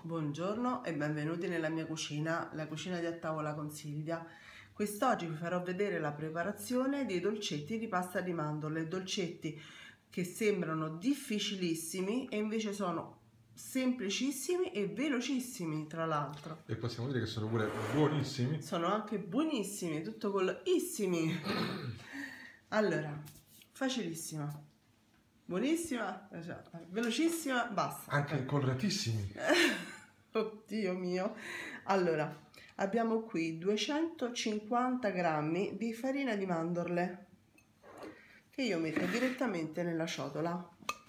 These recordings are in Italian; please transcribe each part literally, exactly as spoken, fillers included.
Buongiorno e benvenuti nella mia cucina, la cucina di A Tavola con Silvia. Quest'oggi vi farò vedere la preparazione dei dolcetti di pasta di mandorle, dolcetti che sembrano difficilissimi e invece sono semplicissimi e velocissimi, tra l'altro. E possiamo dire che sono pure buonissimi. Sono anche buonissimi, tutto con issimi. Allora, facilissima. Buonissima, velocissima, basta. Anche coloratissimi. Oddio mio. Allora, abbiamo qui duecentocinquanta grammi di farina di mandorle che io metto direttamente nella ciotola,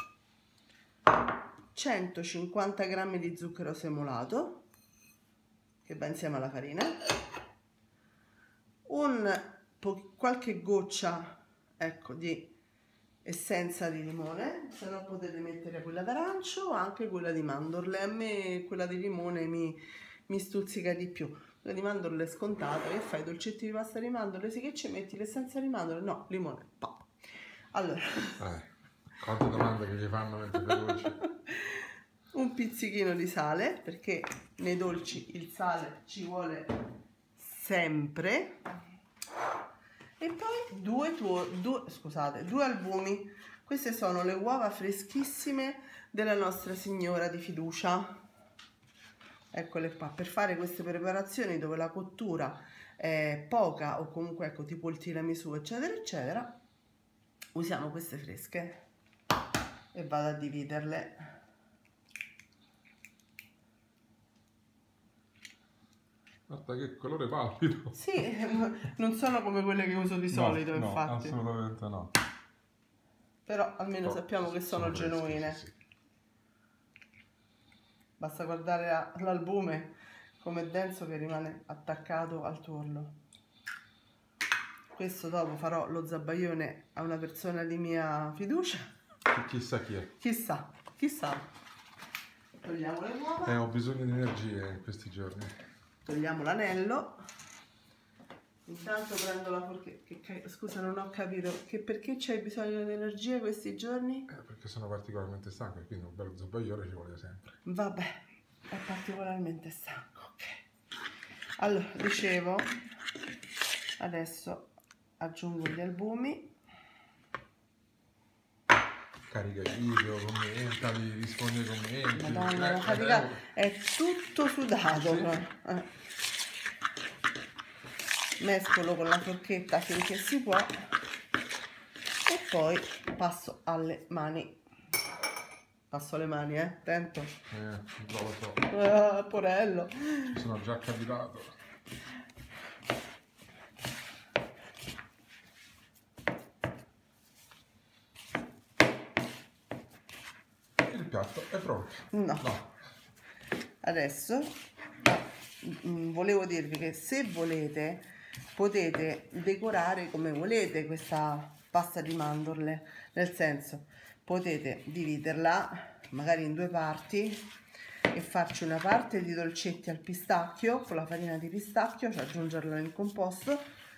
centocinquanta grammi di zucchero semolato che va insieme alla farina, un po' qualche goccia, ecco, di essenza di limone, se no potete mettere quella d'arancio o anche quella di mandorle. A me quella di limone mi, mi stuzzica di più. Quella di mandorle è scontata, che fai dolcetti di pasta di mandorle? Sì, che ci metti l'essenza di mandorle? No, limone, pa. Allora, eh, quante domande che gli fanno mentre veloci. Un pizzichino di sale, perché nei dolci il sale ci vuole sempre. E poi due, tuo, due, scusate, due albumi. Queste sono le uova freschissime della Nostra Signora di fiducia. Eccole qua. Per fare queste preparazioni dove la cottura è poca o comunque ecco tipo il tiramisù eccetera eccetera, usiamo queste fresche e vado a dividerle. Guarda che colore pallido. Sì, non sono come quelle che uso di solito, no, infatti. No, assolutamente no. Però almeno oh, sappiamo che sono, sono genuine. Freschi, sì, sì. Basta guardare l'albume come è denso, che rimane attaccato al tuorlo. Questo dopo farò lo zabaione a una persona di mia fiducia. Chissà chi è. Chissà, chissà. Togliamo le uova. Eh, ho bisogno di energie in questi giorni. Togliamo l'anello. Intanto prendo la forchetta. Scusa, non ho capito che perché c'hai bisogno di energia questi giorni? Eh, perché sono particolarmente stanco e quindi un bello zabaione ci vuole sempre. Vabbè, è particolarmente stanco, ok. Allora, dicevo, adesso aggiungo gli albumi. Carica il video, commentali, rispondi ai commenti. Madonna, la eh, fatica eh, è tutto sudato. Sì. Eh. Mescolo con la forchetta finché si può e poi passo alle mani. Passo alle mani, eh, attento. Eh, lo so. Ah, porello. Ci sono già capitato. Il piatto è pronto. No. no. Adesso mh, volevo dirvi che se volete potete decorare come volete questa pasta di mandorle, nel senso potete dividerla magari in due parti e farci una parte di dolcetti al pistacchio con la farina di pistacchio, cioè aggiungerla nel composto,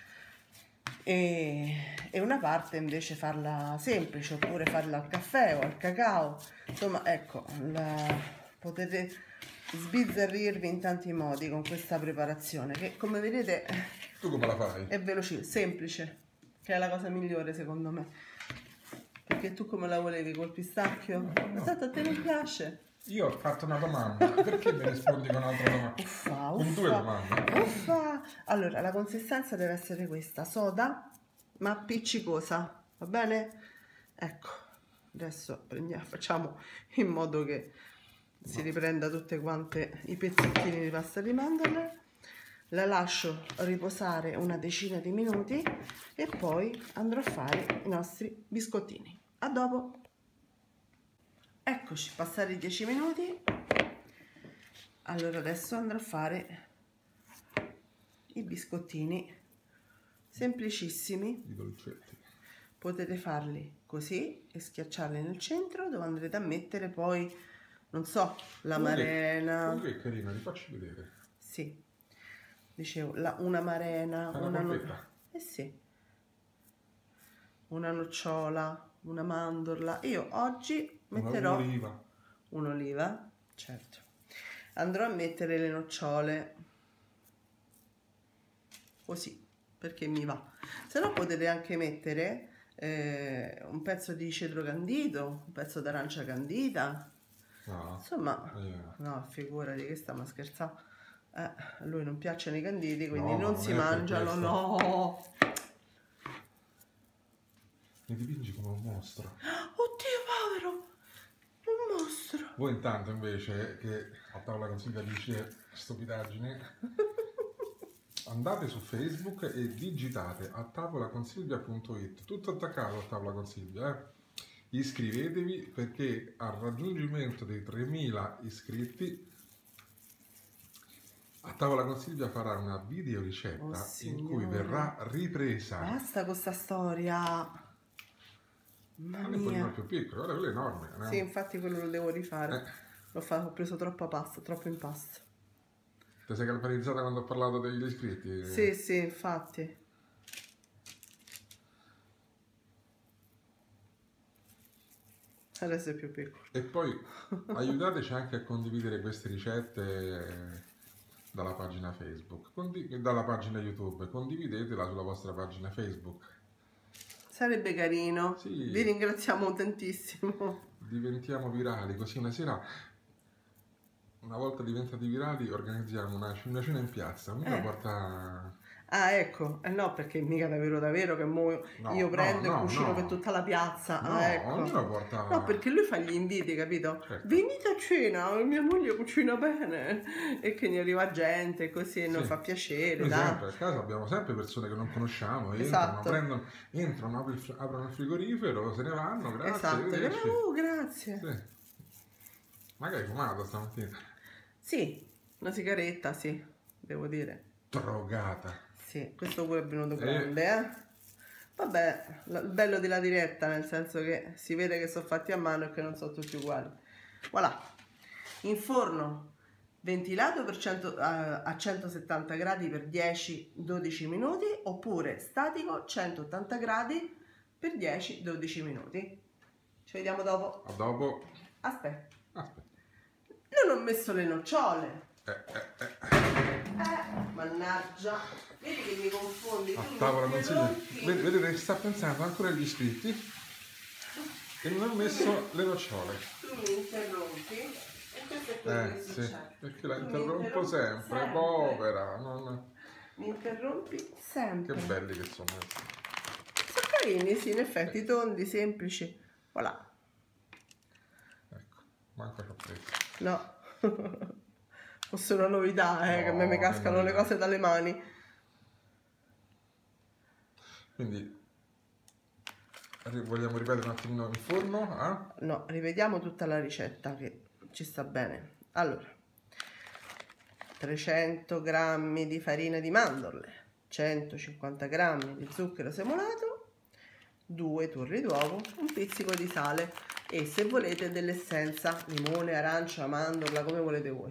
e, e una parte invece farla semplice, oppure farla al caffè o al cacao. Insomma, ecco, la, potete sbizzarrirvi in tanti modi con questa preparazione che, come vedete, tu come la fai? È veloce, semplice, che è la cosa migliore secondo me. Perché tu come la volevi col pistacchio? No. Tanto a te non piace. Io ho fatto una domanda, perché mi rispondi con un'altra domanda? Uffa, con uffa, due domande. Uffa. Allora, la consistenza deve essere questa, soda ma appiccicosa, va bene? Ecco, adesso prendiamo, facciamo in modo che si riprenda tutte quante i pezzettini di pasta di mandorle. La lascio riposare una decina di minuti e poi andrò a fare i nostri biscottini. A dopo! Eccoci, passati i dieci minuti. Allora adesso andrò a fare i biscottini semplicissimi. I dolcetti. Potete farli così e schiacciarli nel centro, dove andrete a mettere poi, non so, la marena. Oh, che carino, li faccio vedere. Sì. Dicevo, la, una marena, una, no... eh sì. una nocciola, una mandorla. Io oggi metterò un'oliva. Un'oliva, certo. andrò a mettere le nocciole così, perché mi va. Se no potete anche mettere eh, un pezzo di cedro candito, un pezzo d'arancia candita. No. Insomma, Yeah. no, figurati che stiamo a scherzare. Eh, a lui non piacciono i canditi, quindi No, non, non si è per mangiano, questo. no. Mi dipingi come un mostro. Oddio, povero, un mostro. Voi intanto invece, che a tavola con Silvia dice stupidaggini, andate su Facebook e digitate a tavola con silvia punto it, tutto attaccato a tavola con Silvia, eh? Iscrivetevi, perché al raggiungimento dei tremila iscritti a tavola con Silvia farà una video ricetta Oh, in signore. cui verrà ripresa. Basta con sta storia. Mamma Non è quello mia. più piccolo, guarda, quello è enorme. No? Sì, infatti quello lo devo rifare. Eh. L'ho fatto, ho preso troppa pasta, troppo impasto. Ti sei galvanizzata quando ho parlato degli iscritti? Sì, sì, infatti. Adesso è più piccolo. E poi aiutateci anche a condividere queste ricette dalla pagina Facebook, Condi- dalla pagina YouTube, condividetela sulla vostra pagina Facebook. Sarebbe carino. Sì. Vi ringraziamo tantissimo. Diventiamo virali, così una sera, una volta diventati virali, organizziamo una, una cena in piazza, una Eh. porta... Ah, ecco. Eh no, perché mica davvero davvero che mo No, io prendo no, e no, cucino no. per tutta la piazza. No, Ah, ecco. ognuno porta... No, perché lui fa gli inviti, capito? Certo. Venite a cena, mia moglie cucina bene. E che ne arriva gente così e non Sì. fa piacere, Noi dai. sempre a casa abbiamo sempre persone che non conosciamo, entrano, Esatto. prendono, entrano, apri il fr- aprono il frigorifero, se ne vanno, grazie, Esatto. arrivederci. Oh, grazie. Sì. Magari hai fumato stamattina. Sì, una sigaretta, sì, devo dire. Drogata. Sì, questo pure è venuto Eh. grande, eh. Vabbè, l- il bello della diretta, nel senso che si vede che sono fatti a mano e che non sono tutti uguali. Voilà. In forno ventilato per cento, a a centosettanta gradi per dieci dodici minuti, oppure statico centottanta gradi per dieci dodici minuti. Ci vediamo dopo. A dopo. Aspetta, Aspetta. non ho messo le nocciole. Eh, eh, eh. Eh, mannaggia, vedi che mi confondi. A tu mi tavola non si vede. interrompi. Ved- Vedete che sta pensando ancora agli iscritti e non ha messo le nocciole. Tu mi interrompi e questo è quello Eh che sì, succede. perché la Tu mi interrompo interrompi sempre, sempre. povera. Non... Mi interrompi Che sempre. belli che sono. Sono carini, sì, in effetti, tondi, semplici. Voilà. Ecco, manco ci ho preso. No. Fosse una novità, eh, che a me No, mi che cascano le novità. cose dalle mani. Quindi ri- vogliamo ripetere un attimino il forno? Eh? No, rivediamo tutta la ricetta che ci sta bene. Allora, trecento grammi di farina di mandorle, centocinquanta grammi di zucchero semolato, due torri d'uovo, un pizzico di sale e se volete dell'essenza, limone, arancia, mandorla, come volete voi.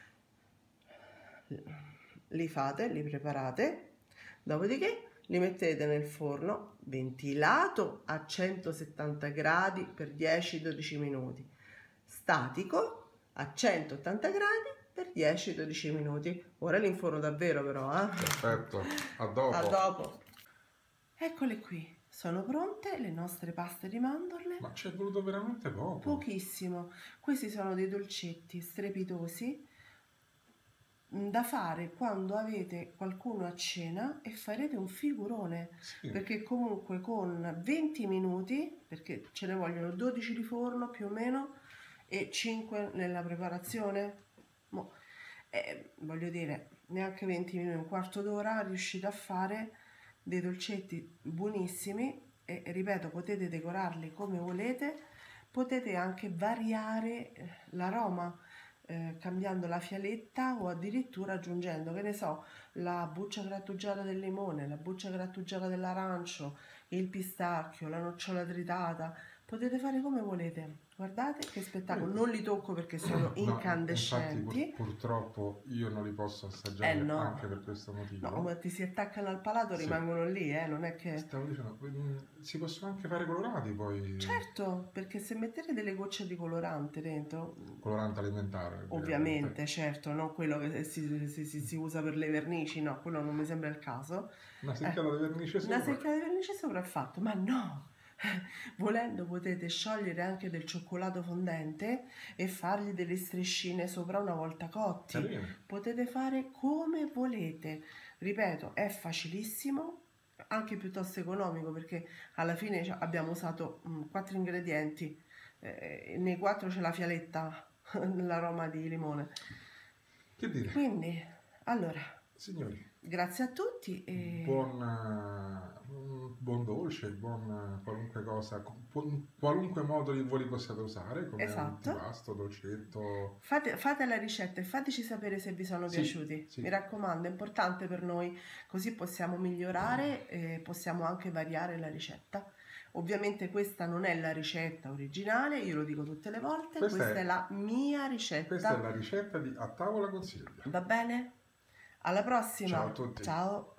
Li fate, li preparate, dopodiché li mettete nel forno ventilato a centosettanta gradi per dieci dodici minuti, statico a centottanta gradi per dieci dodici minuti. Ora l'inforno davvero però, eh? Perfetto, a dopo. A dopo. Eccole qui, sono pronte le nostre paste di mandorle. Ma ci è voluto veramente poco. Pochissimo. Questi sono dei dolcetti strepitosi da fare quando avete qualcuno a cena e farete un figurone, Sì. perché comunque con venti minuti, perché ce ne vogliono dodici di forno più o meno e cinque nella preparazione, mo, eh, voglio dire neanche venti minuti, un quarto d'ora riuscite a fare dei dolcetti buonissimi e ripeto, potete decorarli come volete, potete anche variare eh, l'aroma eh, cambiando la fialetta o addirittura aggiungendo, che ne so, la buccia grattugiata del limone, la buccia grattugiata dell'arancio, il pistacchio, la nocciola tritata, Potete fare come volete. Guardate che spettacolo. Eh. Non li tocco perché sono No, incandescenti. infatti, pur- purtroppo io non li posso assaggiare Eh no. anche per questo motivo. No, ma ti si attaccano al palato, Sì. rimangono lì, eh, non è che... Stavo dicendo, mm, si possono anche fare colorati poi. Certo, perché se mettete delle gocce di colorante dentro, Colorante alimentare. ovviamente, certo, non quello che si, si- si- si usa per le vernici, no, quello non mi sembra il caso. Una seccata di vernice sopra. Una seccata di vernice sopra è fatto, ma no! Volendo potete sciogliere anche del cioccolato fondente e fargli delle striscine sopra una volta cotti. Carine. Potete fare come volete. Ripeto, è facilissimo, anche piuttosto economico perché alla fine ci- abbiamo usato mm, quattro ingredienti, eh, nei quattro c'è la fialetta, l'aroma di limone. Che dire? Quindi, allora, Signori, grazie a tutti e buon, eh, mm, buon dolce, buon eh, qualunque cosa, cu- qualunque modo di voi li possiate usare, come Esatto. antipasto, dolcetto. fate, fate la ricetta e fateci sapere se vi sono Sì, piaciuti. sì. Mi raccomando, è importante per noi, così possiamo migliorare e possiamo anche variare la ricetta. Ovviamente questa non è la ricetta originale, io lo dico tutte le volte, Questa questa è- è la mia ricetta. Questa è la ricetta di A tavola con Silvia. Va bene? Alla prossima. Ciao a tutti. Ciao.